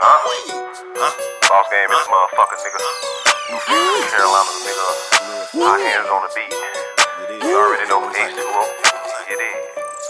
Bossgame is motherfucka, nigga. New from Carolina, nigga. Hot hands on the beat. You already know H2O. It is.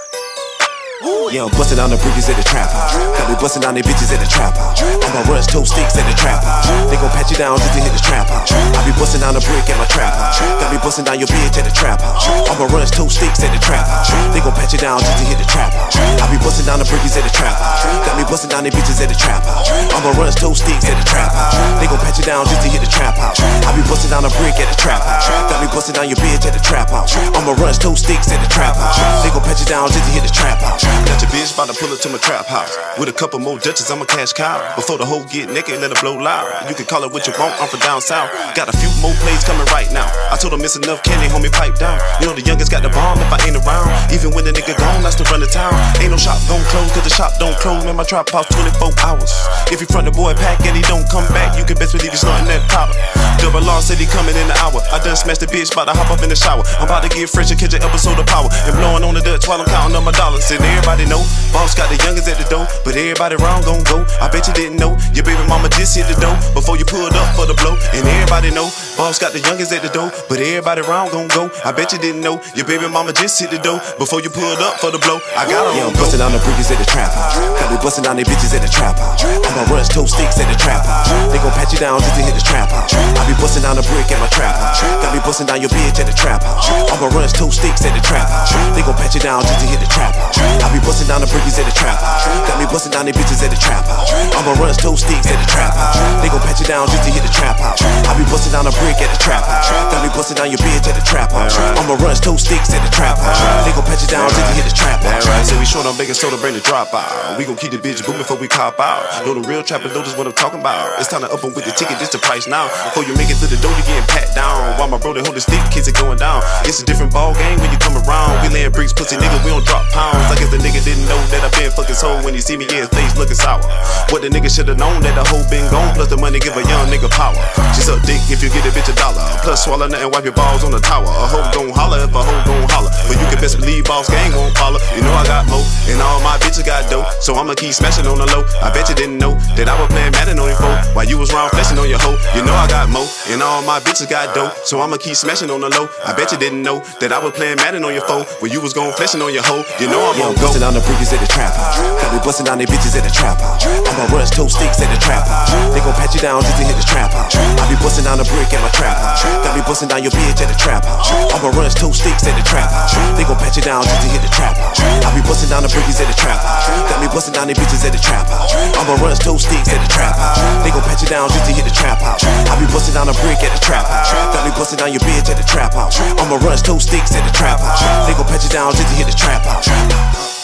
Yeah, I'm bustin' down the brickies at the trap house. Got me bustin' down they bitches at the trap house. I'ma rush toe sticks at the trap house. They gon' pat you down just to hit the trap house. I be bustin' down the brick at my trap house. Got me bustin' down your bitch at the trap house. I'ma rush toe sticks at the trap house. They gon' pat you down just to hit the trap house. I be bustin' down the brickies at the trap house. Got me bustin' down they bitches at the trap house. I'ma rush toe sticks at the trap house. They gon' pat you down just to hit the trap house. I be bustin' down the brick at the trap house. Got me bustin' down your bitch at the trap house. I'ma rush toe sticks at the trap house. They gon' pat you down just to hit the trap house. Got your bitch about to pull up to my trap house. With a couple more Dutches, I'm a cash cow. Before the hoe get naked, let it blow loud. You can call it what you want, I'm from down south. Got a few more plays coming right now. I told them it's enough candy, homie, pipe down. You know the youngest got the bomb if I ain't around. Even when the nigga gone, I still run the town. Ain't no shop gon' close, cause the shop don't close. Man, my trap house 24 hours. If you front the boy pack and he don't come back, you can best believe he's snorting that powder. Double R said he coming in an hour. I done smashed the bitch, about to hop up in the shower. I'm about to get fresh and catch an episode of Power. And blowing on the Dutch while I'm counting on my dollars. And everybody know, boss got the youngest at the door, but everybody round gon' go. I bet you didn't know, your baby mama just hit the door before you pulled up for the blow. And everybody know, boss got the youngest at the door, but everybody round gon' go. I bet you didn't know, your baby mama just hit the door before you pulled up for the blow. I got her. Yeah, I'm bustin' down the brickies at the trap house. Got me bustin' down they bitches at the trap house. I'ma rush toe sticks at the trap house. They gon' pat you down just to hit the trap house. I be bustin' down the brick at my trap house. Got me bustin' down your bitch at the trap house. I'ma rush toe sticks at the trap house. They gon' pat you down just to hit the trap house. I be bustin' down the brickies at the trap house. Got me bustin' down they bitches at the trap house. I'ma rush toe sticks at the trap house. They gon' pat you down just to hit the trap house. I be bustin' down the brick at the trap house. Got me bustin' down your bitch at the trap house. I'ma rush toe sticks at the trap house. They gon' pat you down just to hit the trap house. Right, say we short on baking soda, bring the drop out. We gon' keep the bitch booming before we cop out. Know the real trappers know just what I'm talking about. It's time to up 'em with the ticket, just the price now. Before you make it through the door, you getting pat down. While my bro they hold the stick, kids are going down. It's a different ball game when you come around. We laying bricks, pussy nigga, we don't drop pounds. I guess the nigga didn't know that I been fucking soul. When he see me, yeah, his face looking sour. What the nigga should've known that the hoe been gone. Plus the money give a young nigga power. She suck dick if you get a bitch $1. Plus swallow nothing, wipe your balls on the tower. A hoe gon' holler if a hoe gon' holler. But you can best believe Bossgame won't follow. You know I got mo, and all my bitches got dope. So I'ma keep smashing on the low. I bet you didn't know that I was playing Madden on your phone while you was round flexing on your hoe. You know I got mo, and all my bitches got dope. So I'ma keep smashing on the low. I bet you didn't know that I was playing Madden on your phone when you was gon' flexing on your hoe. You know I'm gon' go. Bustin' down the brickies at the trap house. Got me bustin' down they bitches at the trap house. I'ma rush toe sticks at the trap house. They gon' pat you down just to hit the trap house. I be bustin' down the brick at my trap house. Got me bustin' down your bitch at the trap house. I'ma rush toe sticks at the trap house. They gon' pat you down just to hit the trap house. I be bustin' down the brickies at the trap house. Got me bustin' down they bitches at the trap house. I'ma rush toe sticks at the trap house. They gon' pat you down just to hit the trap house. I be bustin' down the brick at the trap house. Got me bustin' down your bitch at the trap house. I'ma rush toe sticks at the trap house. They gon' pat you down just to hit the trap house.